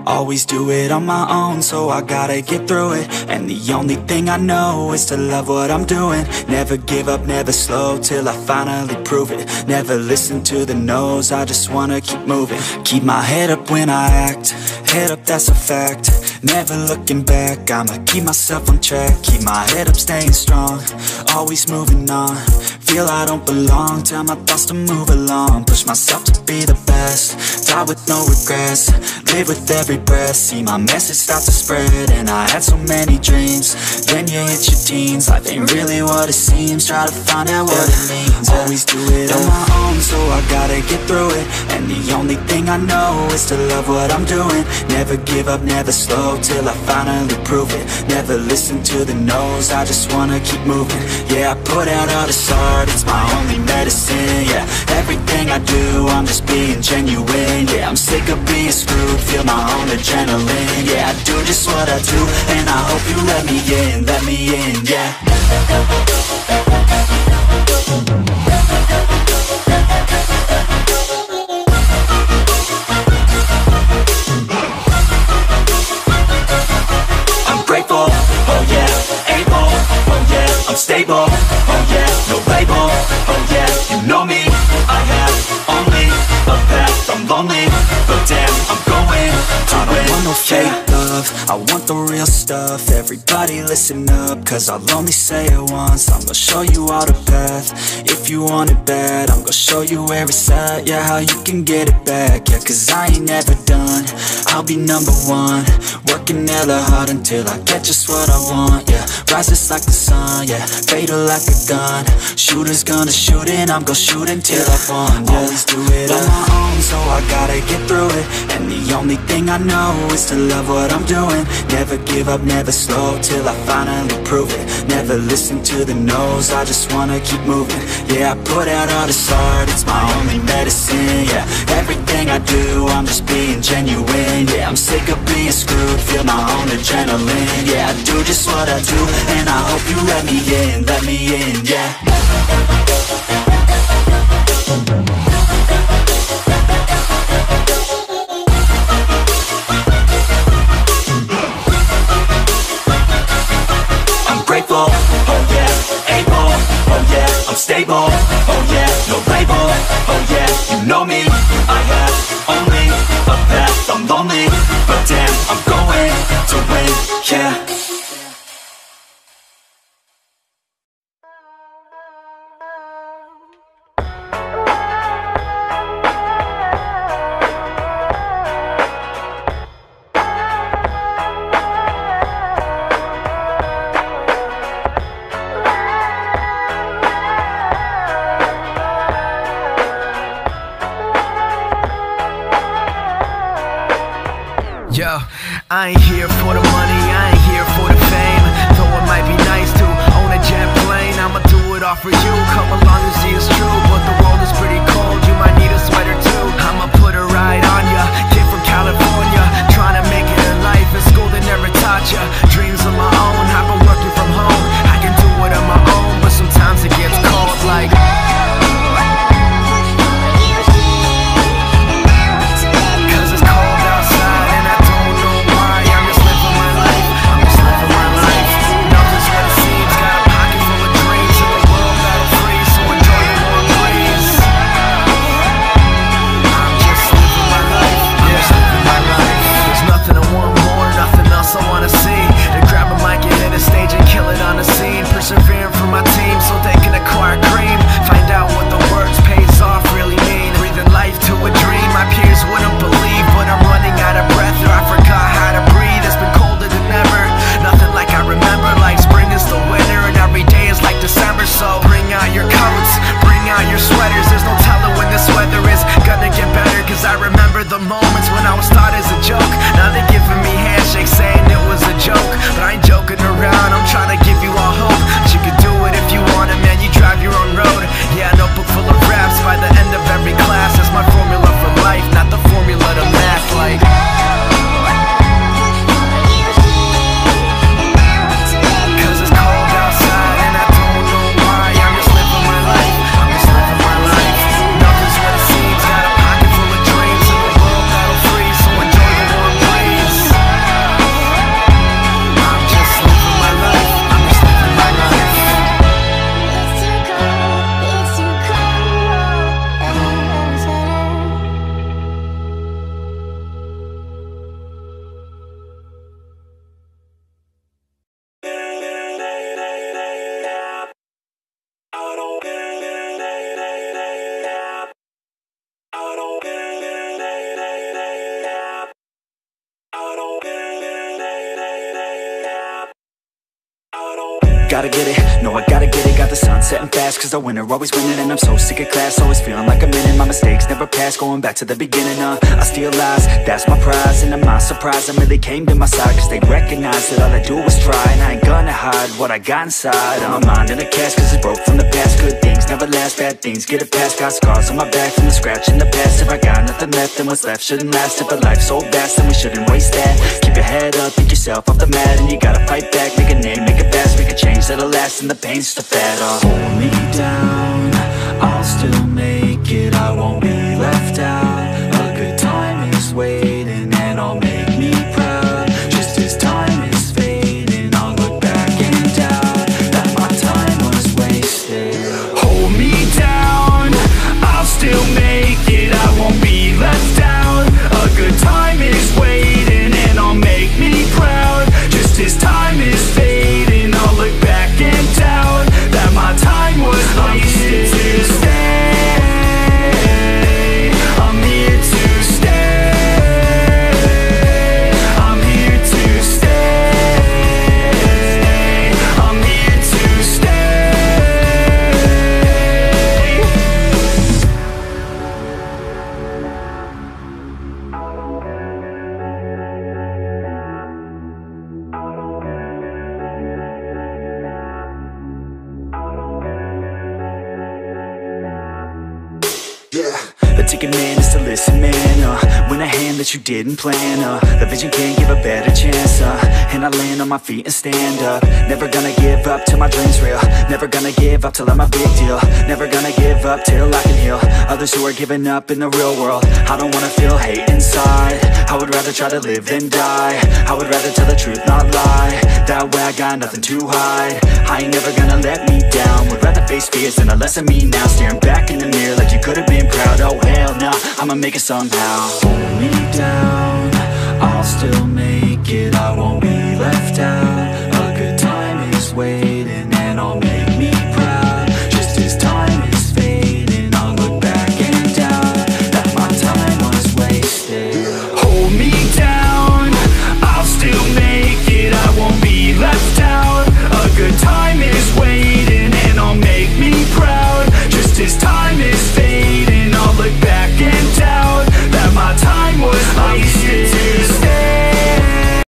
Always do it on my own, so I gotta get through it. And the only thing I know is to love what I'm doing. Never give up, never slow, till I finally prove it. Never listen to the no's, I just wanna keep moving. Keep my head up when I act, head up, that's a fact. Never looking back, I'ma keep myself on track. Keep my head up, staying strong, always moving on. Feel I don't belong, tell my thoughts to move along. Push myself to be the best, die with no regrets. Live with every breath, see my message start to spread. And I had so many dreams, then you hit your teens. Life ain't really what it seems, try to find out what it means. Always do it on my own, so I gotta get through it. And the only thing I know is to love what I'm doing. Never give up, never slow, till I finally prove it. Never listen to the no's, I just wanna keep moving. Yeah, I put out all this art, it's my only medicine. Yeah, everything I do, I'm just being genuine. Yeah, I'm sick of being screwed, feel my own adrenaline. Yeah, I do just what I do, and I hope you let me in, yeah. I'm grateful, oh yeah, able, oh yeah, I'm stable, oh yeah, no label, oh yeah, you know me, I have only a path, I'm lonely, but damn, I'm going to win. I don't want no fake love, I want the real stuff. Everybody listen up, cause I'll only say it once. I'm gonna show you all the path, if you want it bad. I'm gonna show you where it's at, yeah, how you can get it back. Yeah, cause I ain't never done, I'll be number one. Working hella hard until I get just what I want, yeah. Rises like the sun, yeah, fatal like a gun. Shooter's gonna shoot and I'm gonna shoot until I won, yeah. Always do it on my own, so I gotta get through it. And the only thing I know is to love what I'm doing. Never give up, never slow, till I finally prove it. Never listen to the no's, I just wanna keep moving. Yeah, I put out all this art, it's my only medicine. Yeah, everything I do, I'm just being genuine. Yeah, I'm sick of being screwed, feel my own adrenaline. Yeah, I do just what I do, and I hope you let me in, yeah. Grateful, oh yeah, able, oh yeah, I'm stable, oh yeah, no label, oh yeah, you know me, I have only a path, I'm lonely, but damn, I'm going to win, yeah. I ain't here for the money, I ain't here for the fame. Though it might be nice to own a jet plane, I'ma do it all for you, come along and see it's true. But the world is pretty cold, you might need a sweater too. I'ma put a ride on ya, kid from California, trying to make it in life, in school they never taught ya. Dreams of my own, I've been working from home. I can do it on my own, but sometimes it gets cold like cause it's cold outside and I don't know why. I'm just living my life Gotta get it, no I gotta get it. Got the sun setting fast, cause the winner always winning. And I'm so sick of class, always feeling like I'm in it. My mistakes never pass, going back to the beginning. I steal lies, that's my prize. And I'm not surprised, I really came to my side, cause they recognize that all I do is try. And I ain't gonna hide what I got inside. I'm my mind in a cast, cause it's broke from the past. Good things never last, bad things get it past. Got scars on my back from the scratch in the past. If I got nothing left, then what's left shouldn't last. If a life's so vast, then we shouldn't waste that. Keep your head up, pick yourself off the mat, and you gotta fight back. Make a name, make it fast, make a change that'll last. And the pain's just a fad. Hold me down, I'll still make it. I won't be left out. A good time is waiting, and I'll make me proud. Just as time is fading, I'll look back and doubt that my time was wasted. Hold me down, I'll still make it. I won't be left out. A good time is waiting, and I'll make me proud. Just as time is fading, I'll look back and doubt that my time was wasted. I'm here to stay. I'm here to stay. I'm here to stay. I'm here to Yeah, the ticket man is to listen, man. Win a hand that you didn't plan. The vision can't give a better chance. And I land on my feet and stand up. Never gonna give up till my dream's real. Never gonna give up till I'm a big deal. Never gonna give up till I can heal others who are giving up in the real world. I don't wanna feel hate inside. I would rather try to live than die. I would rather tell the truth, not lie. That way I got nothing to hide. I ain't never gonna let me down. Would rather face fears than a less of me now. Staring back in the mirror like you could've been proud. Oh hell no, I'ma make it somehow. Hold me down, I'll still make it. I won't be left out.